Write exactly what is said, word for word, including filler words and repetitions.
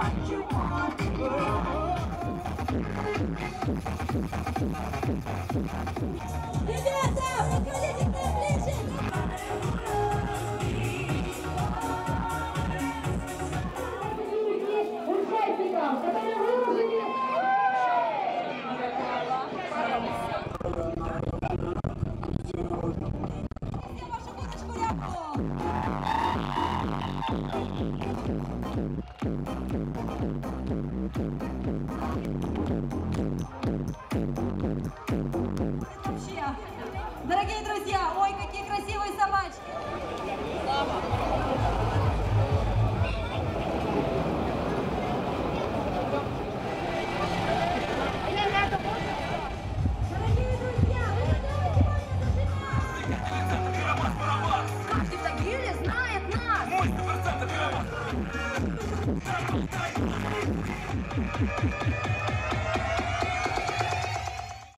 Ребята, подходите к нам ближе! Участникам, которые выложили... Вашу курочку рябку! Дорогие друзья, ой, какие красивые собачки! Дорогие друзья, вы готовы сегодня зажигать? Каждый в Тагиле знает нас! Мой сто процентов